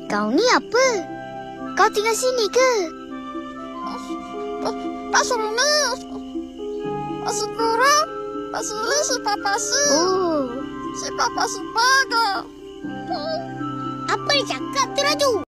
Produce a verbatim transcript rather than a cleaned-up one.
Kau ni apa? Kau tinggal sini ke? Pak Suni. Pak Sukura. Pak Suli si Papa Si. Oh. Si Papa Supaga. Apa dia cakap tu, Raju?